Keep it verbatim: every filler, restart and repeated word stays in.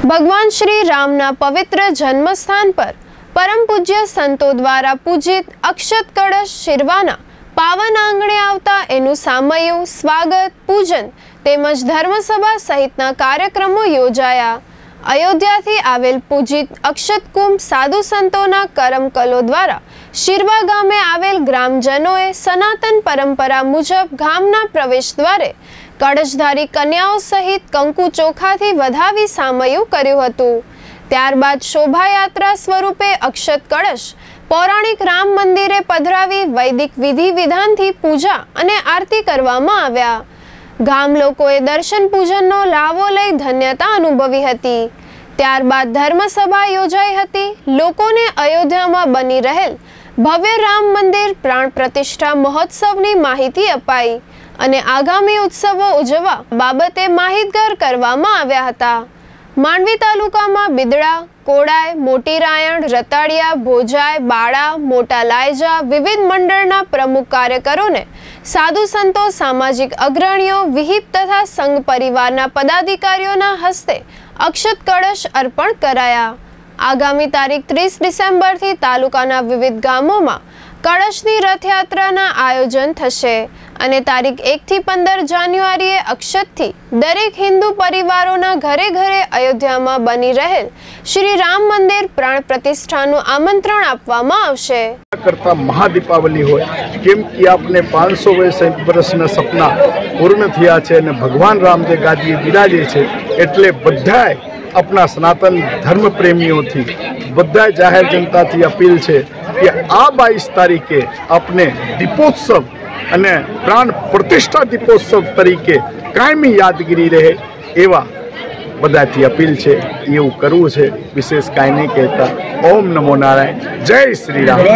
भगवान श्री रामना पवित्र जन्म स्थान पर परम पूज्य संतो द्वारा पूजित अक्षत कलश शिरवाना पावन आंगणे आवता एनु सामयु स्वागत पूजन तेमज धर्मसभा सहितना कार्यक्रमों योजाया। अयोध्याथी आवेल पूजित अक्षत कुंभ साधु संतोना करमकलो द्वारा शिरवा गामे आवेल ग्रामजनोए सनातन परंपरा मुजब गामना प्रवेश द्वारे कलशधारी कन्याओं सहित कंकु चोखाथी वधावी सामयु कर्युं हतुं। त्यारबाद शोभायात्रा स्वरूपे अक्षत कलश पौराणिक राम मंदिरे पधरावी वैदिक विधि विधानथी पूजा अने आरती करवामां आव्या। गाम लोकोए दर्शन पूजननो लाभो लई धन्यता अनुभवी हती। त्यारबाद धर्मसभा योजाई हती। लोकोने अयोध्यामां बनी रहेल भव्य राम मंदिर प्राण प्रतिष्ठा महोत्सवनी माहिती अपाई અને આગામી ઉત્સવો ઉજવવા બાબતે માહિતગાર કરવામાં આવ્યા હતા। માંડવી તાલુકામાં બિદડા, કોડાય, મોટી રાયણ, રતાડિયા, ભોજાય, બાળા, મોટા લાયજા વિવિધ મંડળના પ્રમુખ કાર્યકરોને સાધુ સંતો, સામાજિક અગ્રણીઓ, વિહિપ તથા સંઘ પરિવારના પદાધિકારીઓના હસ્તે અક્ષત કળશ અર્પણ કરાયા। આગામી તારીખ ત્રીસ ડિસેમ્બરથી તાલુકાના વિવિધ ગામોમાં કળશની રથયાત્રાના આયોજન થશે અને તારીખ એક થી પંદર જાન્યુઆરીએ અક્ષતથી દરેક હિન્દુ પરિવારોના ઘરે ઘરે અયોધ્યામાં બની રહેલ શ્રી રામ મંદિર પ્રાણ પ્રતિષ્ઠાનું આમંત્રણ આપવામાં આવશે। करता महादीपावली हो केम कि आपने पांच सौ वर्षना सपना पूर्ण थया छे ने भगवान राम जे गादीए बिराजे छे एटले बधाय अपना सनातन धर्म प्रेमीओ थी बधाय जाहिर जनता थी अपील छे कि आ बाईस तारीखे अपने दीपोत्सव अने प्राण प्रतिष्ठा दीपोत्सव तरीके कायमी यादगिरी रहे एवा बधाथी अपील छे। एवं करवुं छे, विशेष कांई नहीं कहता। ओम नमो नारायण, जय श्री राम।